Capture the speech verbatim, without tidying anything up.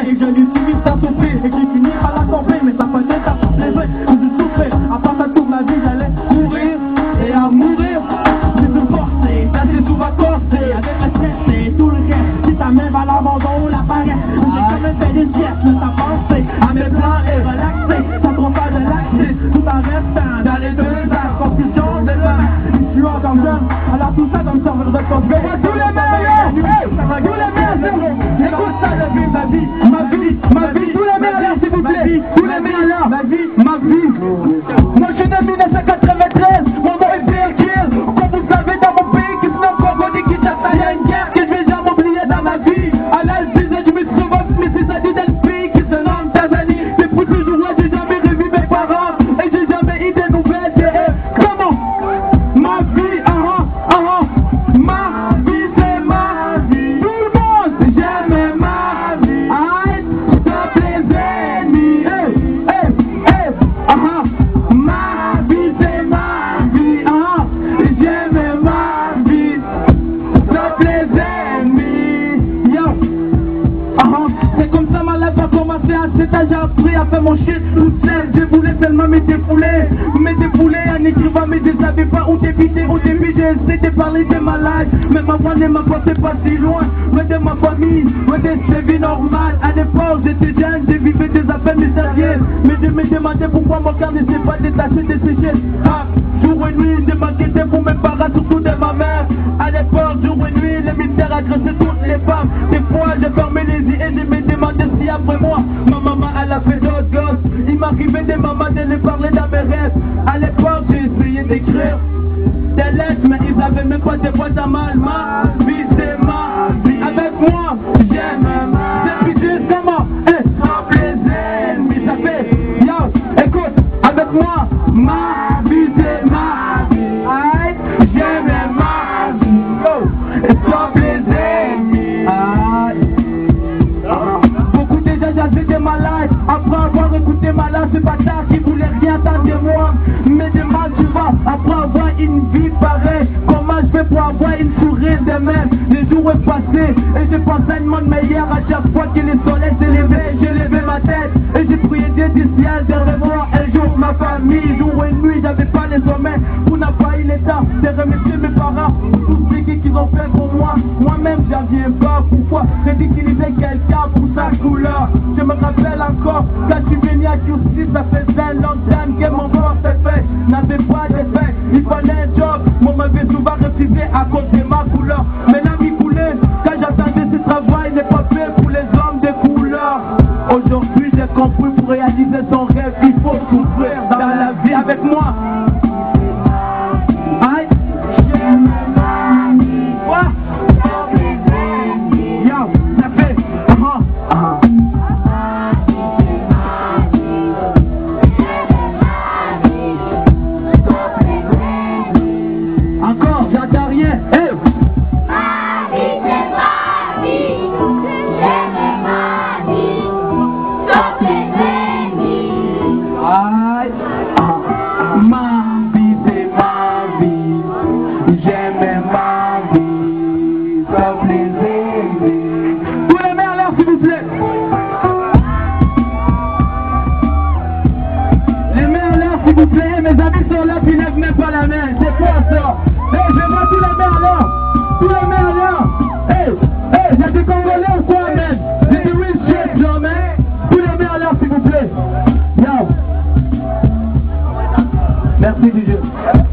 les jeunes utilisent à souffrir et qui finit par la tomber, mais ça peut être à les vrais, que je souffrais. À part ça toute ma vie j'allais courir et à mourir. J'ai tout forcé, ça c'est tout va corser, avec la stress et tout le reste. Si ta main va à l'abandon ou la paraît, j'ai quand même fait des gestes, mais ça pensé à mes plans et relaxé, sans trop faire de l'accès, tout en restant dans les deux ans, confusion de l'homme. Je suis encore jeune, alors tout ça comme serveur de poste. Tous les meilleurs, tous les meilleurs, écoute ça de vivre ma vie, ma vie, ma vie, tous les meilleurs s'il vous plaît, tous les meilleurs, ma vie, ma vie. Moi je suis de mille neuf cent quatre-vingt-treize, mon nom est Pierre Kill, comme vous savez dans mon pays, qui se nomme Congo, qui chasse à une guerre, que je vais jamais oublier dans ma vie. À l'Alpine, je me suis revoqué, mais c'est ça dit dans le pays qui se nomme Tanzanie. Depuis toujours là, j'ai jamais revu mes parents, et j'ai jamais eu de nouvelles de eux. Comment? Ma vie, ah ah, ah ah, ma vie c'est ma vie. Tout le monde, j'aime ma vie. Aïe, stop les ennemis. Hey, hey, hey, ah ah, ma vie c'est ma vie. Ah ah, j'aime ma vie. Stop les ennemis. Yo, ah ah, c'est comme ça ma life a commencé à cet âge. J'ai appris à faire mon shit tout seul. Je voulais tellement me défouler, me défouler en écrivant mais je savais pas où débiter. Au début j'ai essayé de parler de ma life, mais ma voix ne m'a porté pas si loin. Loin de ma famille, loin de cette vie normale. À l'époque j'étais jeune, je vivais des affaires mystérieuses, mais je me demandais pourquoi mon cœur ne s'est pas détaché de ces gestes. Ah, jour et nuit je m'inquiétais pour mes parents, surtout de ma mère. À l'époque jour et nuit les mystères agressaient toutes les femmes. Des fois je fermais les yeux et je me demandais si après moi ma maman elle a fait d'autres gosses. Il m'arrivait des mamans de les parler dans mes rêves. À l'époque j'ai essayé d'écrire des lettres, mais ils avaient même pas de boîte à mal. Ma vie c'est ma vie. Avec moi j'aime ma vie. Depuis comment eh, sans les ennemis. Ça fait yo, écoute, avec moi ma vie c'est ma vie. Aïe, j'aime ma vie. Yo, et stop les ennemis. Aïe. Beaucoup déjà j'avais des malades. Après avoir écouté ma life, c'est pas tard qui voulait rien attendre de moi. Mais demain tu vas, après avoir une vie pareille, comment je fais pour avoir une sourire demain? Les jours est passé et je pensais à une monde meilleur. À chaque fois que le soleil s'est levé, j'ai levé ma tête et j'ai prié Dieu du ciel de revoir un jour ma famille. Jour et nuit j'avais pas les sommeils pour n'a pas eu l'état de remercier mes parents pour tout ce qu'ils ont fait pour moi. Moi-même j'en viens pas, pourquoi ridiculiser quelqu'un pour sa couleur? Je me rappelle encore quand tu venais à justice, ça faisait longtemps que mon corps s'est fait, n'avait pas d'effet, il fallait un job, moi m'avait souvent refusé à cause de ma couleur. Mais la vie coulait, quand j'attendais ce travail n'est pas fait pour les hommes de couleur. Aujourd'hui j'ai compris, pour réaliser son rêve, il faut souffrir dans la vie avec moi. Aïe, quoi? Yo, ça fait, uh-huh, uh-huh. Encore, j'entends rien. Hey. Ma vie c'est ma vie, j'aime ma vie, stop les ennemis. Aïe, ah, ma vie c'est ma vie, j'aime ma vie, stop les ennemis. Tous les mains en l'air s'il vous plaît. Les mains en l'air s'il vous plaît, mes amis sont là qui lèvent même pas la main, c'est quoi ça? Hey, je vois tous les mains en l'air, tous les mains en l'air. Hey, hey, j'ai des Congolais ou quoi, man? J'ai des real shit, là, man. Tous les mains en l'air s'il vous plaît. Yo. Merci du jeu.